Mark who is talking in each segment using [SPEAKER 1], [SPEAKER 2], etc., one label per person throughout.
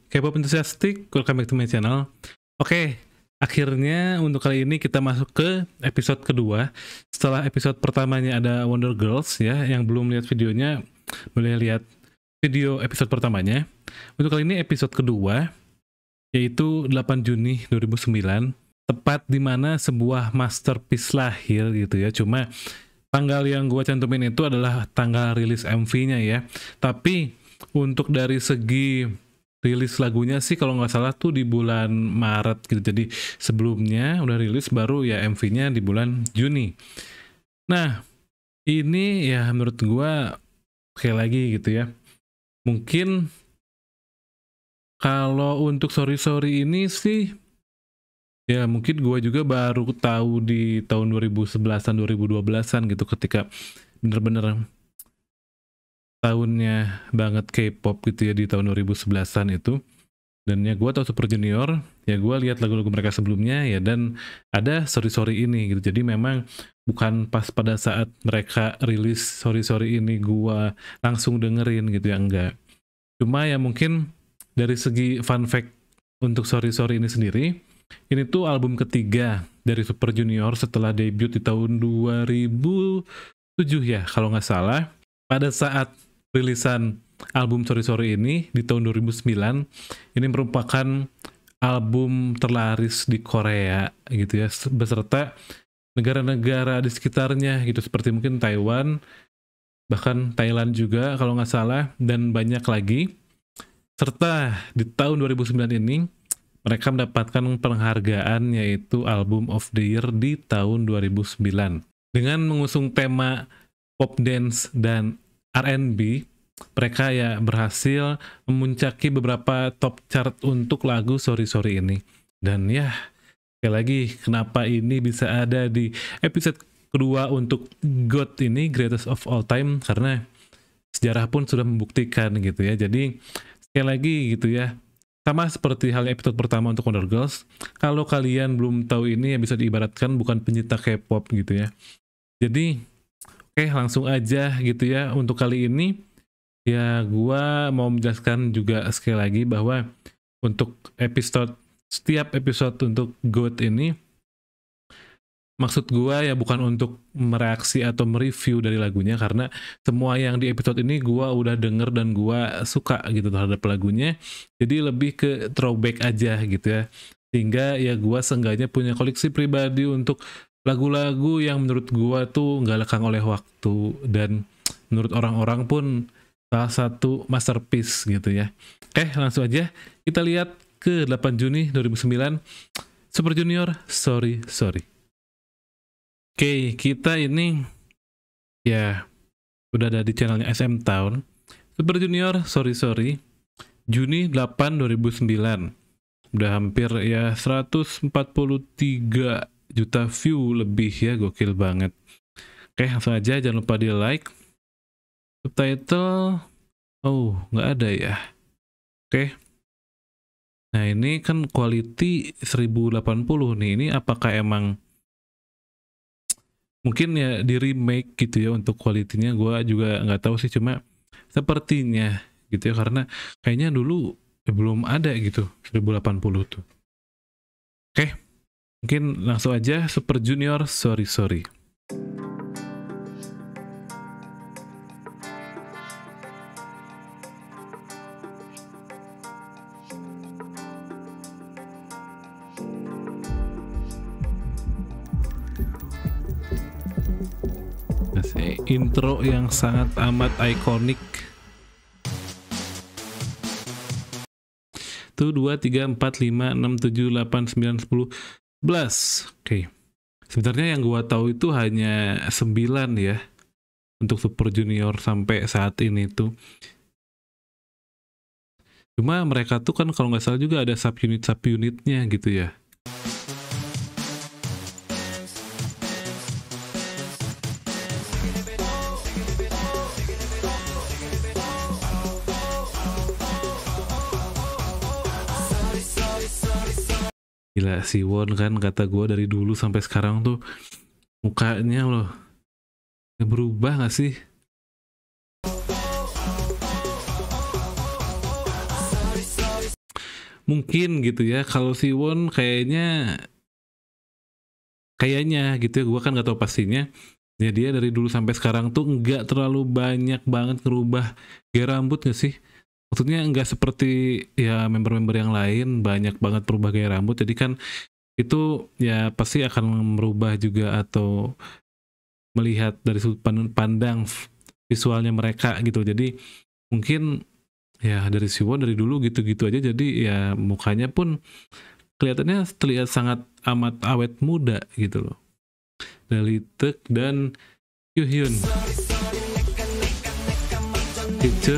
[SPEAKER 1] K-pop enthusiastic, welcome back to my channel. Oke, akhirnya untuk kali ini kita masuk ke episode kedua. Setelah episode pertamanya ada Wonder Girls ya, yang belum lihat videonya boleh lihat video episode pertamanya. Untuk kali ini episode kedua, yaitu 8 Juni 2009, tepat di mana sebuah masterpiece lahir gitu ya. Cuma tanggal yang gua cantumin itu adalah tanggal rilis MV-nya ya. Tapi untuk dari segi rilis lagunya sih kalau nggak salah tuh di bulan Maret gitu. Jadi sebelumnya udah rilis, baru ya MV-nya di bulan Juni. Nah, ini ya menurut gua sekali lagi gitu ya. Mungkin kalau untuk Sorry Sorry ini sih ya mungkin gua juga baru tahu di tahun 2011-an 2012-an gitu, ketika bener-bener tahunnya banget K-pop gitu ya, di tahun 2011-an itu. Dan ya gue tau Super Junior, ya gue lihat lagu-lagu mereka sebelumnya ya, dan ada Sorry Sorry ini gitu. Jadi memang bukan pas pada saat mereka rilis Sorry Sorry ini gue langsung dengerin gitu ya, enggak. Cuma ya mungkin dari segi fun fact untuk Sorry Sorry ini sendiri, ini tuh album ketiga dari Super Junior setelah debut di tahun 2007 ya kalau nggak salah. Pada saat rilisan album Sorry Sorry ini di tahun 2009, ini merupakan album terlaris di Korea gitu ya, beserta negara-negara di sekitarnya gitu, seperti mungkin Taiwan, bahkan Thailand juga kalau nggak salah, dan banyak lagi. Serta di tahun 2009 ini mereka mendapatkan penghargaan yaitu Album of the Year di tahun 2009 dengan mengusung tema pop dance dan R&B. Mereka ya berhasil memuncaki beberapa top chart untuk lagu Sorry Sorry ini. Dan ya, sekali lagi, kenapa ini bisa ada di episode kedua untuk GOAT ini, Greatest of All Time, karena sejarah pun sudah membuktikan gitu ya. Jadi sekali lagi gitu ya, sama seperti halnya episode pertama untuk Wonder Girls, kalau kalian belum tahu ini ya bisa diibaratkan bukan pencinta K-pop gitu ya. Jadi oke, langsung aja gitu ya. Untuk kali ini ya gua mau menjelaskan juga sekali lagi bahwa untuk setiap episode untuk GOAT ini, maksud gua ya bukan untuk mereaksi atau mereview dari lagunya, karena semua yang di episode ini gua udah denger dan gua suka gitu terhadap lagunya. Jadi lebih ke throwback aja gitu ya, sehingga ya gua seenggaknya punya koleksi pribadi untuk lagu-lagu yang menurut gua tuh nggak lekang oleh waktu, dan menurut orang-orang pun salah satu masterpiece gitu ya. Oke, langsung aja kita lihat ke 8 Juni 2009, Super Junior Sorry Sorry. Oke, kita ini ya udah ada di channelnya SM Town. Super Junior Sorry Sorry, Juni 8 2009. Udah hampir ya 143 juta view lebih ya, gokil banget. Oke, langsung aja, jangan lupa di like. Subtitle, oh nggak ada ya. Oke, nah ini kan quality 1080 nih. Ini apakah emang mungkin ya di remake gitu ya untuk quality-nya? Gue juga nggak tahu sih, cuma sepertinya gitu ya, karena kayaknya dulu belum ada gitu 1080 tuh. Oke, mungkin langsung aja Super Junior Sorry Sorry. Intro yang sangat amat ikonik. 1, 2, 3, 4, 5, 6, 7, 8, 9, 10, 11. Oke. Sebenarnya yang gua tahu itu hanya 9 ya untuk Super Junior sampai saat ini tuh. Cuma mereka tuh kan kalau nggak salah juga ada subunit-subunitnya gitu ya. Gila, si Won kan kata gue dari dulu sampai sekarang tuh mukanya loh berubah gak sih? mungkin gitu ya. Kalau Siwon kayaknya gitu ya, gue kan nggak tahu pastinya. Ya dia dari dulu sampai sekarang tuh nggak terlalu banyak banget ngerubah gaya rambut nggak sih? Maksudnya nggak seperti ya member-member yang lain banyak banget berubah gaya rambut. Jadi kan itu ya pasti akan merubah juga atau melihat dari sudut pandang visualnya mereka gitu. Jadi mungkin ya dari Siwon dari dulu gitu-gitu aja. Jadi ya mukanya pun kelihatannya terlihat sangat amat awet muda gitu loh. Dari Taek dan Kyuhyun itu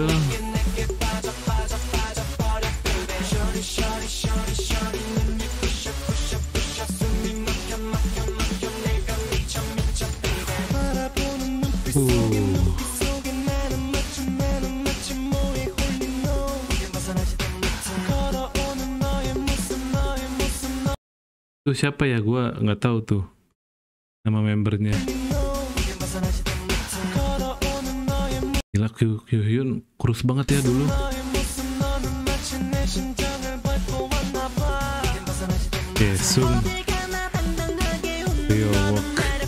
[SPEAKER 1] tuh siapa ya, gue nggak tahu tuh nama membernya. Gila, Kyuhyun kurus banget ya dulu. Daesung, Ryowok.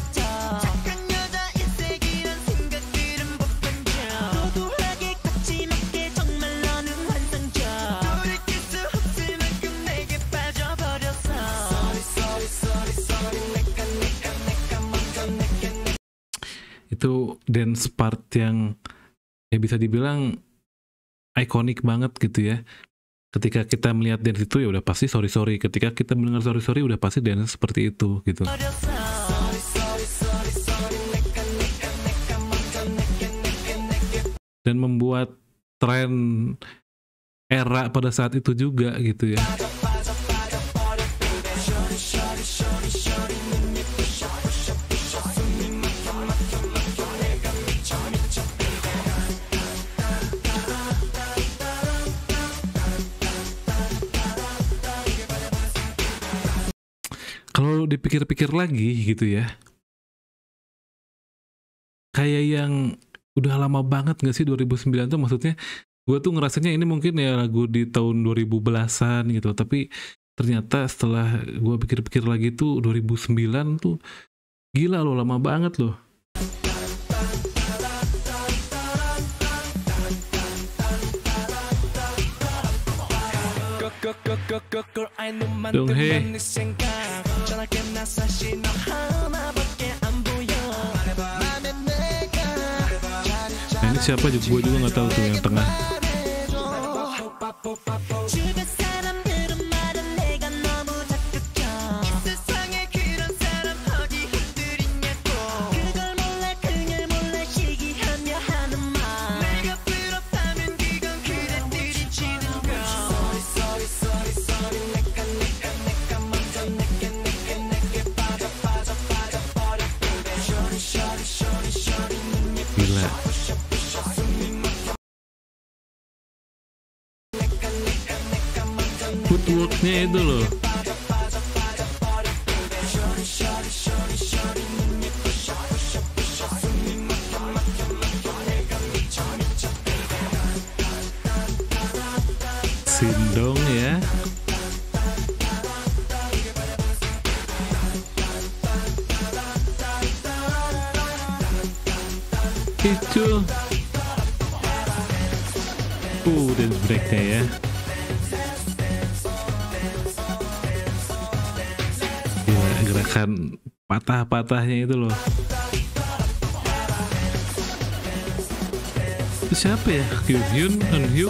[SPEAKER 1] Itu dance part yang ya bisa dibilang ikonik banget gitu ya. Ketika kita melihat dance itu ya udah pasti sorry. Ketika kita mendengar sorry udah pasti dance seperti itu gitu. Dan membuat tren era pada saat itu juga gitu ya. Kalau dipikir-pikir lagi gitu ya, kayak yang udah lama banget gak sih 2009 tuh, maksudnya gue tuh ngerasanya ini mungkin ya lagu di tahun 2010-an gitu, tapi ternyata setelah gue pikir-pikir lagi tuh 2009 tuh gila loh, lama banget loh. Donghae. Nah, ini siapa juga, gue juga nggak tahu tuh yang tengah. Gila. Footworknya itu loh. Sindong ya. Itu dance breaknya ya. Gila, gerakan patah-patahnya itu loh. Itu siapa ya? Kyuhyun, Eunhyuk?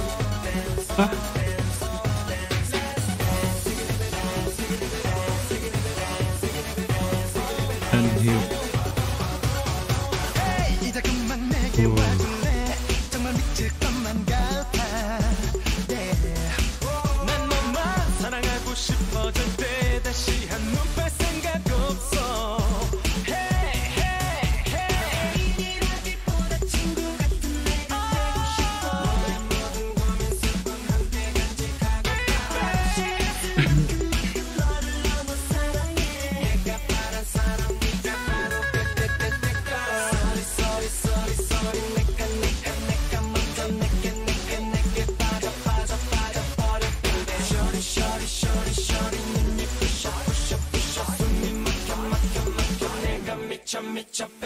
[SPEAKER 1] Eunhyuk.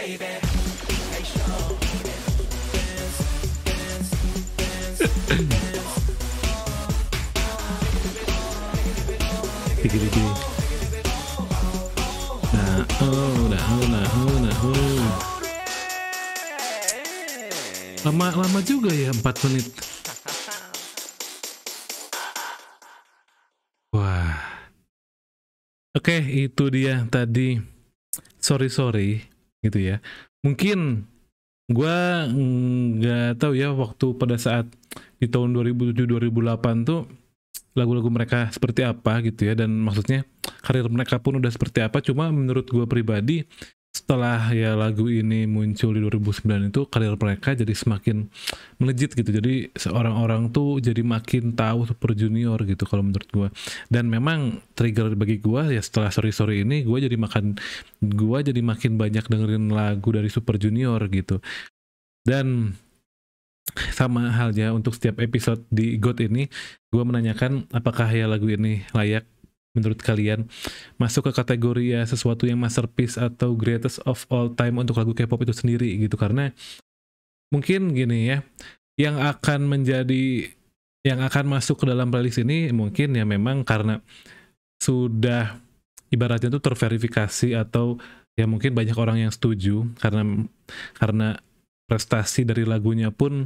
[SPEAKER 1] Gini. Lama juga ya 4 menit. Wah. Oke, itu dia tadi. Sorry gitu ya. Mungkin gua nggak tahu ya waktu pada saat di tahun 2007-2008 tuh lagu-lagu mereka seperti apa gitu ya, dan maksudnya karir mereka pun udah seperti apa. Cuma menurut gue pribadi setelah ya lagu ini muncul di 2009 itu karir mereka jadi semakin melejit gitu. Jadi seorang-orang tuh jadi makin tahu Super Junior gitu kalau menurut gue. Dan memang trigger bagi gue ya setelah Sorry ini gue jadi makin banyak dengerin lagu dari Super Junior gitu. Dan sama halnya untuk setiap episode di GOAT ini, gue menanyakan apakah ya lagu ini layak menurut kalian masuk ke kategori ya sesuatu yang masterpiece atau greatest of all time untuk lagu K-pop itu sendiri gitu. Karena mungkin gini ya, yang akan masuk ke dalam playlist ini mungkin ya memang karena sudah ibaratnya tuh terverifikasi, atau ya mungkin banyak orang yang setuju karena prestasi dari lagunya pun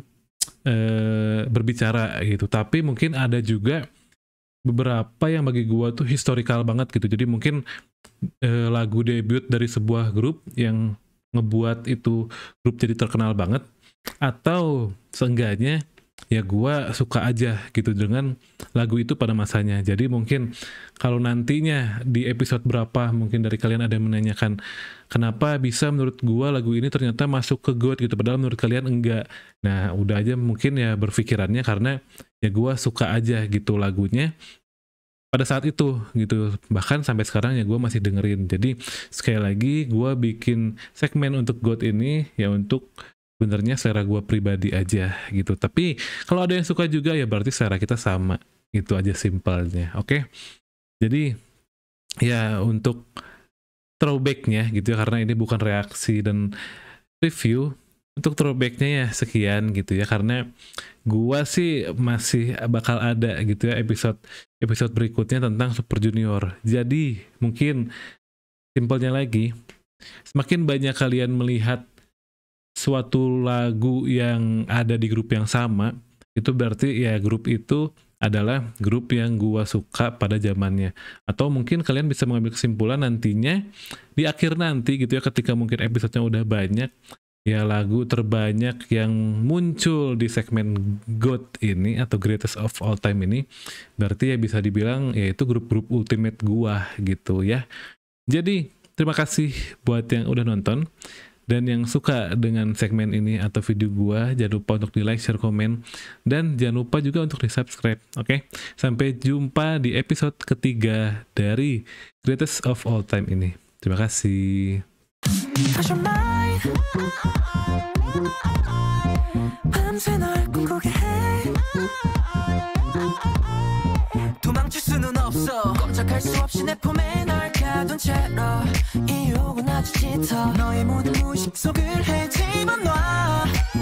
[SPEAKER 1] berbicara gitu. Tapi mungkin ada juga beberapa yang bagi gua tuh historical banget gitu. Jadi mungkin lagu debut dari sebuah grup yang ngebuat itu grup jadi terkenal banget, atau seenggaknya ya gua suka aja gitu dengan lagu itu pada masanya. Jadi mungkin kalau nantinya di episode berapa mungkin dari kalian ada yang menanyakan kenapa bisa menurut gua lagu ini ternyata masuk ke GOAT gitu, padahal menurut kalian enggak. Nah udah aja mungkin ya berpikirannya karena ya gua suka aja gitu lagunya pada saat itu gitu. Bahkan sampai sekarang ya gua masih dengerin. Jadi sekali lagi gua bikin segmen untuk GOAT ini ya untuk sebenarnya selera gue pribadi aja gitu. Tapi kalau ada yang suka juga ya berarti selera kita sama, gitu aja simpelnya. Oke, jadi ya untuk throwbacknya gitu ya, karena ini bukan reaksi dan review, untuk throwbacknya ya sekian gitu ya, karena gua sih masih bakal ada gitu ya episode berikutnya tentang Super Junior. Jadi mungkin simpelnya lagi, semakin banyak kalian melihat suatu lagu yang ada di grup yang sama, itu berarti ya grup itu adalah grup yang gua suka pada zamannya. Atau mungkin kalian bisa mengambil kesimpulan nantinya di akhir nanti gitu ya, ketika mungkin episodenya udah banyak ya, lagu terbanyak yang muncul di segmen GOAT ini atau Greatest of All Time ini berarti ya bisa dibilang yaitu grup-grup ultimate gua gitu ya. Jadi terima kasih buat yang udah nonton. Dan yang suka dengan segmen ini atau video gua, jangan lupa untuk di like, share, komen, dan jangan lupa juga untuk di subscribe. Oke, sampai jumpa di episode ketiga dari Greatest of All Time ini. Terima kasih. 도망칠 수는 없어 꼼짝할 수 없이 내 품에 널 가둔 채로 이 욕은 아주 짙어 너의 모든 무식 속을 헤집어놔